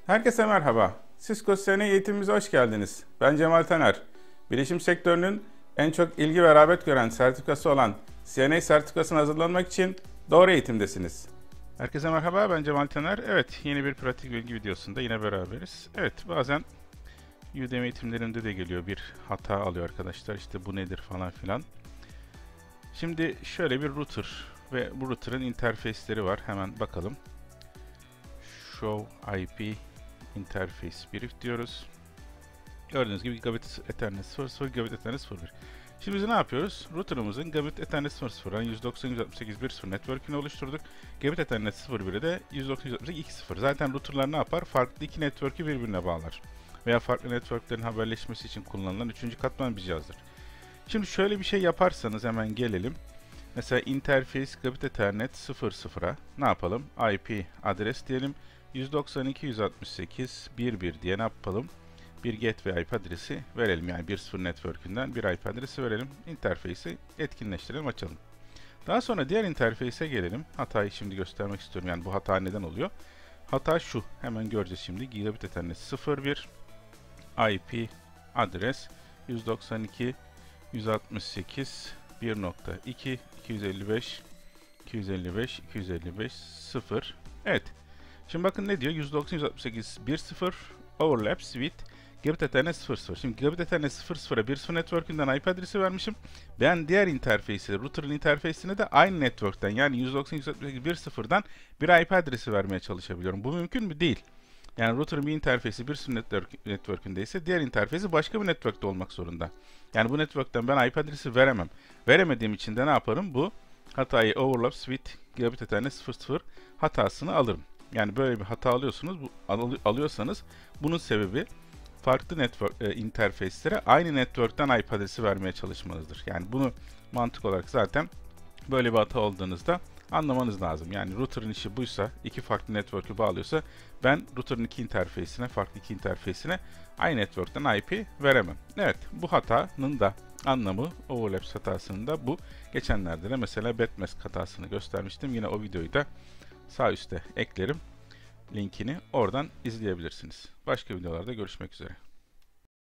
Herkese merhaba. Cisco CCNA eğitimimize hoş geldiniz. Ben Cemal Taner. Bilişim sektörünün en çok ilgi ve rağbet gören sertifikası olan CCNA sertifikasına hazırlanmak için doğru eğitimdesiniz. Herkese merhaba, ben Cemal Taner. Evet, yeni bir pratik bilgi videosunda yine beraberiz. Evet, bazen Udemy eğitimlerinde de geliyor, bir hata alıyor arkadaşlar. İşte bu nedir falan filan. Şimdi şöyle bir router ve bu router'ın interface'leri var. Hemen bakalım. Show IP Interface brief diyoruz. Gördüğünüz gibi Gigabit Ethernet 00, Gigabit Ethernet 01. Şimdi biz ne yapıyoruz? Router'ımızın Gigabit Ethernet 00'dan 190.168.1.0 network'ünü oluşturduk. Gigabit Ethernet 01'e de 190.168.2.0. Zaten router'lar ne yapar? Farklı iki network'ü birbirine bağlar. Veya farklı network'lerin haberleşmesi için kullanılan üçüncü katman bir cihazdır. Şimdi şöyle bir şey yaparsanız hemen gelelim. Mesela interface Gigabit Ethernet 00'a ne yapalım? IP adres diyelim. 192.168.1.1 diye ne yapalım? Bir gateway IP adresi verelim. Yani 1.0 network'ünden bir IP adresi verelim. Interface'i etkinleştirelim, açalım. Daha sonra diğer interface'e gelelim. Hatayı şimdi göstermek istiyorum. Yani bu hata neden oluyor? Hata şu. Hemen göreceğiz şimdi. Gigabit Ethernet 01 IP adres 192.168 1.2 255 255 255 0. Evet. Şimdi bakın ne diyor? 190.168.1.0 overlaps with Gigabit Ethernet 00. Şimdi Gigabit Ethernet 00'a 1.0 network'ünden IP adresi vermişim. Ben diğer interface'e, router'ın interface'ine de aynı network'ten yani 190.168.1.0'dan bir IP adresi vermeye çalışabiliyorum. Bu mümkün mü? Değil. Yani router'ın bir interface'i 1.0 network'ündeyse diğer interface'i başka bir network'te olmak zorunda. Yani bu network'ten ben IP adresi veremem. Veremediğim için de ne yaparım? Bu hatayı overlaps with Gigabit Ethernet 00 hatasını alırım. Yani böyle bir hata alıyorsanız bunun sebebi farklı network interface'lere aynı network'ten IP adresi vermeye çalışmanızdır. Yani bunu mantık olarak zaten böyle bir hata olduğunuzda anlamanız lazım. Yani router'ın işi buysa, iki farklı network'ü bağlıyorsa ben router'ın farklı iki interface'ine aynı network'ten IP veremem. Evet, bu hatanın da anlamı, overlaps hatasının da bu. Geçenlerde de mesela Betmask hatasını göstermiştim. Yine o videoyu da sağ üstte eklerim. Linkini oradan izleyebilirsiniz. Başka videolarda görüşmek üzere.